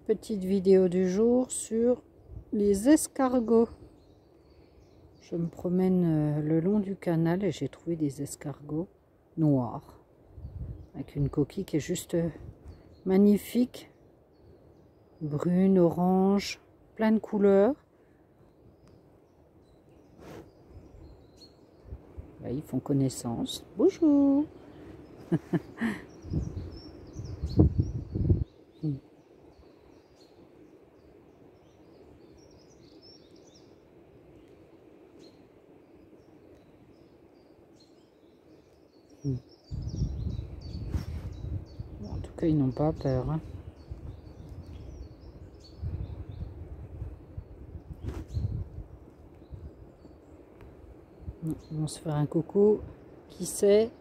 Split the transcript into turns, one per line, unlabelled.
Petite vidéo du jour sur les escargots. Je me promène le long du canal et j'ai trouvé des escargots noirs avec une coquille qui est juste magnifique, brune, orange, plein de couleurs. Là, ils font connaissance. Bonjour. En tout cas, ils n'ont pas peur. Hein. Ils vont se faire un coucou. Qui sait?